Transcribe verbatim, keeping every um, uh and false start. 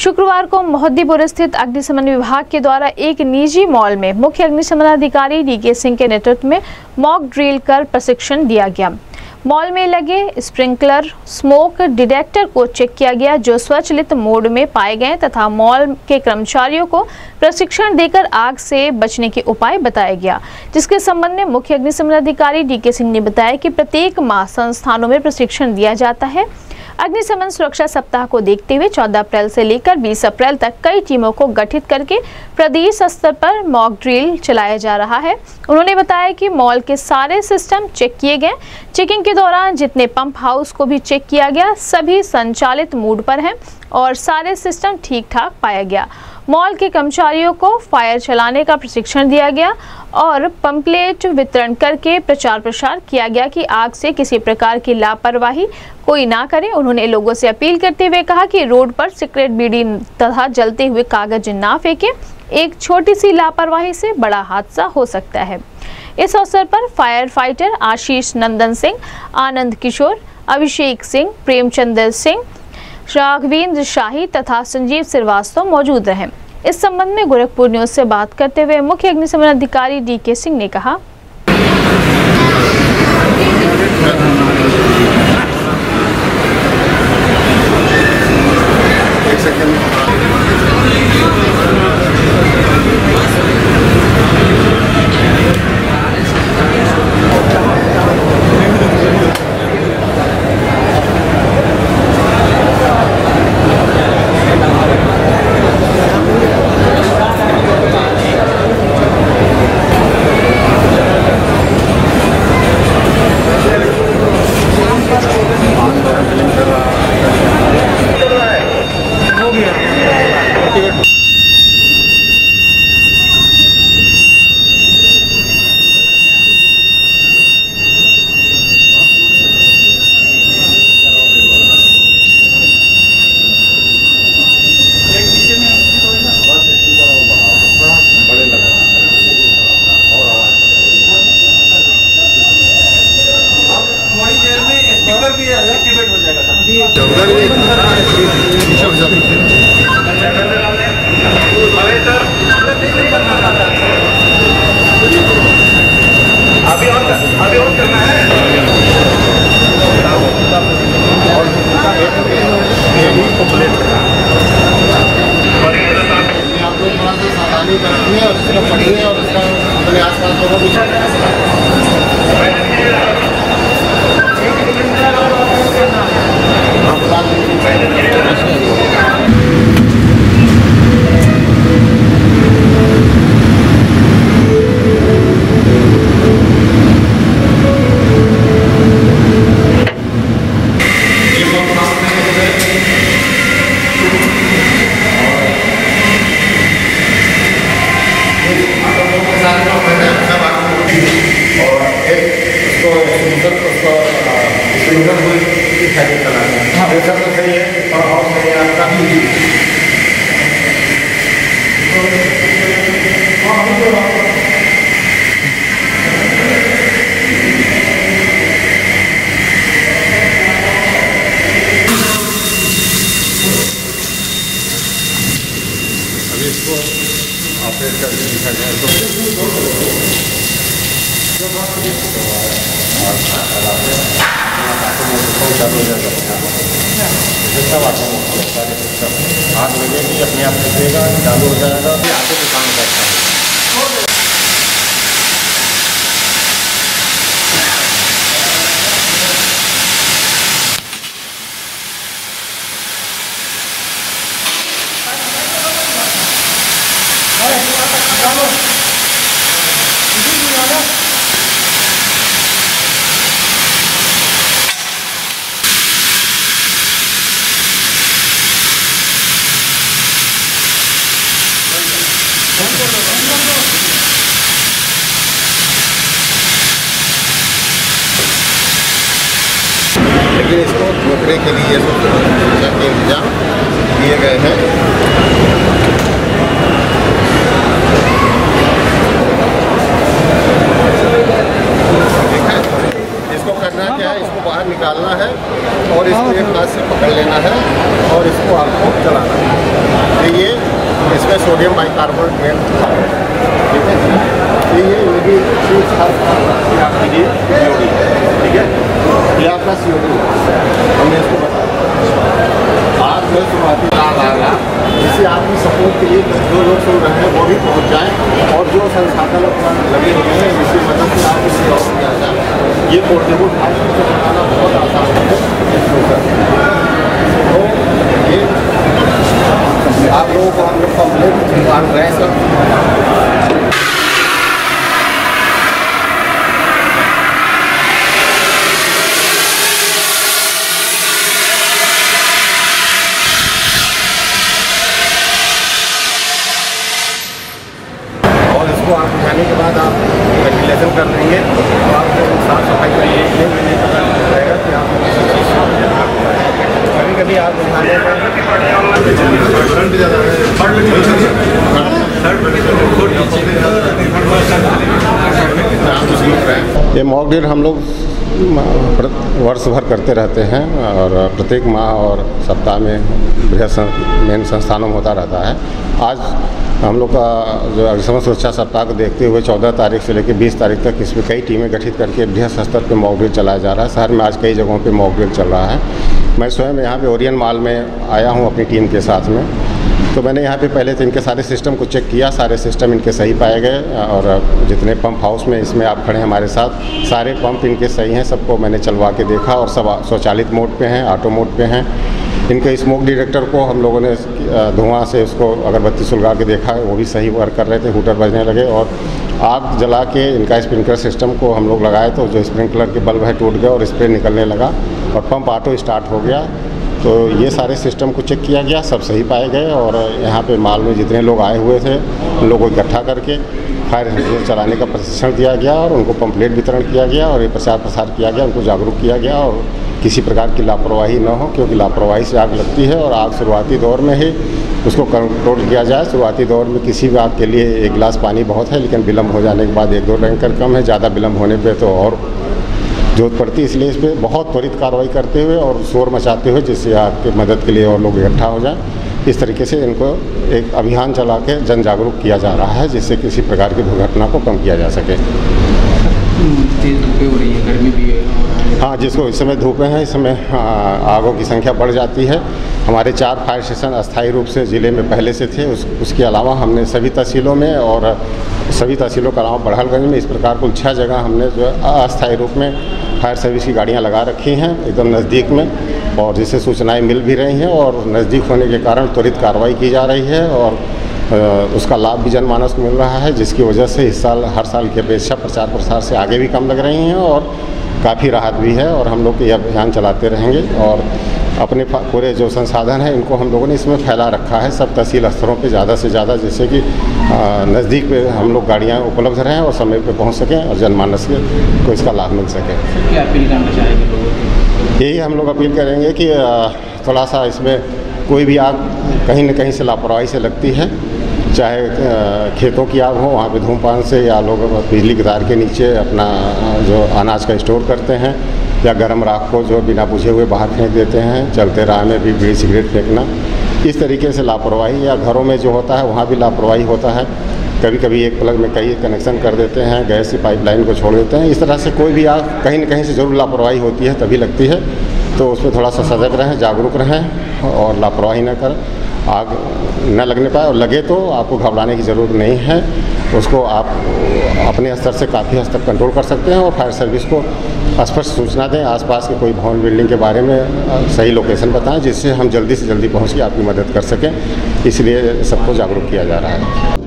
शुक्रवार को मोहद्दीपुर स्थित अग्निशमन विभाग के द्वारा एक निजी मॉल में मुख्य अग्निशमन अधिकारी डी के सिंह के नेतृत्व में मॉक ड्रिल कर प्रशिक्षण दिया गया। मॉल में लगे स्प्रिंकलर स्मोक डिटेक्टर को चेक किया गया, जो स्वचालित मोड में पाए गए तथा मॉल के कर्मचारियों को प्रशिक्षण देकर आग से बचने के उपाय बताया गया, जिसके संबंध में मुख्य अग्निशमन अधिकारी डी के सिंह ने बताया कि प्रत्येक माह संस्थानों में प्रशिक्षण दिया जाता है। अग्निशमन सुरक्षा सप्ताह को देखते हुए चौदह अप्रैल से लेकर बीस अप्रैल तक कई टीमों को गठित करके प्रदेश स्तर पर मॉक ड्रिल चलाया जा रहा है। उन्होंने बताया कि मॉल के सारे सिस्टम चेक किए गए। चेकिंग के दौरान जितने पंप हाउस को भी चेक किया गया, सभी संचालित मोड पर हैं और सारे सिस्टम ठीक ठाक पाया गया। मॉल के कर्मचारियों को फायर चलाने का प्रशिक्षण दिया गया और पंपलेट वितरण करके प्रचार प्रसार किया गया कि आग से किसी प्रकार की लापरवाही कोई ना करे। उन्होंने लोगों से अपील करते हुए कहा कि रोड पर सिगरेट, बीड़ी तथा जलते हुए कागज ना फेंके। एक छोटी सी लापरवाही से बड़ा हादसा हो सकता है। इस अवसर पर फायर फाइटर आशीष नंदन सिंह, आनंद किशोर, अभिषेक सिंह, प्रेमचंद्र सिंह, राघवेंद्र शाही तथा संजीव श्रीवास्तव मौजूद रहे। इस संबंध में गोरखपुर न्यूज से बात करते हुए मुख्य अग्निशमन अधिकारी डी के सिंह ने कहा, अभी और अभी और करना है। आप लोग थोड़ा सा सावधानी बरतिए और इसको पढ़िए और इसका अपने आसपास लोगों को अभी इसको ऑपरेट करके दिखा जाए तो चालू हो जाएगा। सब आग लगेगी अपने आप दिखेगा, चालू हो जाएगा, फिर आगे भी काम करता है। लेकिन इसको रोकने के लिए सुरक्षा के इंतजाम किए गए हैं। देखा इसको करना क्या है, इसको बाहर निकालना है और इसको एक हाथ से पकड़ लेना है और इसको आपको चलाना है। इसमें सोडियम बाइकार्बोनेट मेन ठीक है। तो ये ये भी चीज़ आपके लिए सीओडी ठीक है, ये आपका सीओडी हमने इसको बताया। आज में शुरुआती लाभ आएगा, जिससे आपकी सपोर्ट के लिए जो लोग सुन रहे हैं वो भी पहुँच जाएँ, और जो संसाधन लगे हुए हैं जिसकी मदद से आप इसे और किया जाए। ये पोर्टेबल फाइल से बनाना बहुत आसान है। तो ये आप लोगों को हम लोग कंप्लीट मान रहे हैं सर। और इसको आप उठाने के बाद आप वेंटिलेशन कर देंगे तो आपको साफ सफाई का ये नहीं पता रहेगा कि आप कभी कभी आप उठाने का ये मॉक ड्रिल हम लोग वर्ष भर करते रहते हैं, और प्रत्येक माह और सप्ताह में बृहद मेन संस्थानों में होता रहता है। आज हम लोग का जो अग्निशमन सुरक्षा सप्ताह को देखते हुए चौदह तारीख से लेकर बीस तारीख तक इसमें कई टीमें गठित करके बृहद स्तर पर मॉक ड्रिल चलाया जा रहा है। शहर में आज कई जगहों पे मॉक ड्रिल चल रहा है। मैं स्वयं यहाँ पे ओरियन मॉल में आया हूँ अपनी टीम के साथ में, तो मैंने यहाँ पे पहले तो इनके सारे सिस्टम को चेक किया। सारे सिस्टम इनके सही पाए गए, और जितने पंप हाउस में इसमें आप खड़े हैं हमारे साथ, सारे पंप इनके सही हैं। सबको मैंने चलवा के देखा, और सब स्वचालित मोड पे हैं, ऑटो मोड पे हैं। इनके स्मोक डिटेक्टर को हम लोगों ने धुआं से उसको अगरबत्ती सुलगा के देखा, वो भी सही वर्क कर रहे थे, हूटर बजने लगे। और आग जला के इनका स्प्रिंकलर सिस्टम को हम लोग लगाए तो जो स्प्रिंकलर के बल्ब है टूट गया और स्प्रे निकलने लगा, और पंप ऑटो स्टार्ट हो गया। तो ये सारे सिस्टम को चेक किया गया, सब सही पाए गए। और यहाँ पे माल में जितने लोग आए हुए थे उन लोगों को इकट्ठा करके फायर एक्सटिंग्विशर चलाने का प्रशिक्षण दिया गया, और उनको पंपलेट वितरण किया गया, और ये प्रचार प्रसार किया गया, उनको जागरूक किया गया, और किसी प्रकार की लापरवाही न हो, क्योंकि लापरवाही से आग लगती है। और आग शुरुआती दौर में ही उसको कंट्रोल किया जाए। शुरुआती दौर में किसी भी आग के लिए एक गिलास पानी बहुत है, लेकिन विलम्ब हो जाने के बाद एक दो टैंकर कम है। ज़्यादा विलम्ब होने पर तो और जरूरत पड़ती है। इसलिए इस पर बहुत त्वरित कार्रवाई करते हुए और शोर मचाते हुए, जिससे आग की मदद के लिए और लोग इकट्ठा हो जाएं, इस तरीके से इनको एक अभियान चला के जन जागरूक किया जा रहा है, जिससे किसी प्रकार की दुर्घटना को कम किया जा सके। तेज़ धूपें हो रही है, गर्मी भी है। हाँ, जिसको इस समय धूपें हैं, इस समय आगों की संख्या बढ़ जाती है। हमारे चार फायर स्टेशन अस्थायी रूप से ज़िले में पहले से थे। उस उसके अलावा हमने सभी तहसीलों में और सभी तहसीलों के अलावा बड़हलगंज में इस प्रकार कुल छः जगह हमने जो है अस्थायी रूप में फायर सर्विस की गाड़ियाँ लगा रखी हैं एकदम नज़दीक में, और जिससे सूचनाएँ मिल भी रही हैं, और नज़दीक होने के कारण त्वरित कार्रवाई की जा रही है, और उसका लाभ भी जनमानस को मिल रहा है, जिसकी वजह से इस साल हर साल की अपेक्षा प्रचार प्रसार से आगे भी कम लग रही हैं, और काफ़ी राहत भी है। और हम लोग ये अभियान चलाते रहेंगे, और अपने पूरे जो संसाधन हैं इनको हम लोगों ने इसमें फैला रखा है सब तहसील स्तरों पे ज़्यादा से ज़्यादा, जिससे कि नज़दीक पे हम लोग गाड़ियाँ उपलब्ध रहें और समय पे पहुंच सकें, और जनमानस को इसका लाभ मिल सके। क्या अपील करना चाहेंगे लोगों को? यही हम लोग अपील करेंगे कि थोड़ा सा इसमें कोई भी आग कहीं न कहीं से लापरवाही से लगती है, चाहे खेतों की आग हो, वहाँ पे धूमपान से, या लोग बिजली के तार के नीचे अपना जो अनाज का स्टोर करते हैं, या गर्म राख को जो बिना बुझे हुए बाहर फेंक देते हैं, चलते राह में भी बीड़ी सिगरेट फेंकना, इस तरीके से लापरवाही, या घरों में जो होता है वहाँ भी लापरवाही होता है। कभी कभी एक प्लग में कई कनेक्शन कर देते हैं, गैस की पाइपलाइन को छोड़ देते हैं। इस तरह से कोई भी आग कहीं न कहीं से ज़रूर लापरवाही होती है, तभी लगती है। तो उसमें थोड़ा सा सजग रहें, जागरूक रहें, और लापरवाही न करें। आग न लगने पाए, और लगे तो आपको घबराने की ज़रूरत नहीं है। उसको आप अपने स्तर से काफ़ी हद तक कंट्रोल कर सकते हैं, और फायर सर्विस को स्पष्ट सूचना दें, आसपास के कोई भवन बिल्डिंग के बारे में सही लोकेशन बताएं, जिससे हम जल्दी से जल्दी पहुंच के आपकी मदद कर सकें। इसलिए सबको जागरूक किया जा रहा है।